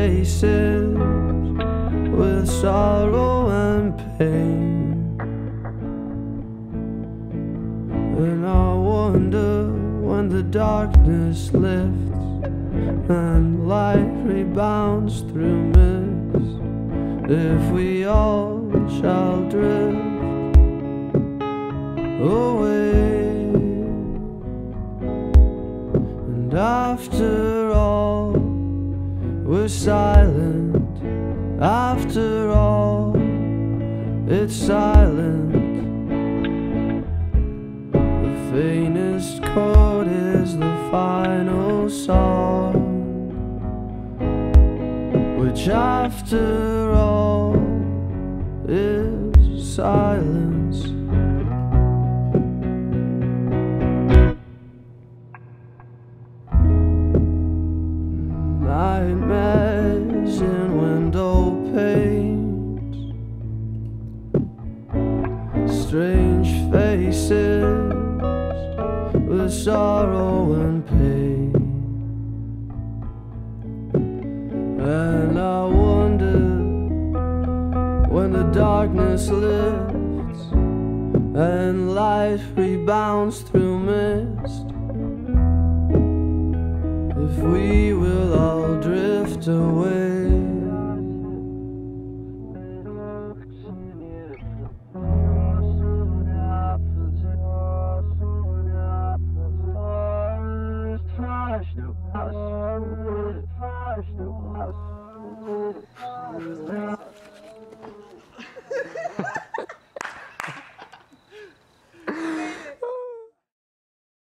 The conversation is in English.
faces with sorrow and pain. And I wonder when the darkness lifts and light rebounds through mist, if we all shall drift away. And after all, we're silent. After all, it's silent. The faintest chord is the final song, which after all is silence. Nightmares in window panes, strange faces with sorrow and pain. And I wonder when the darkness lifts and light rebounds through mist, if we will all drift away.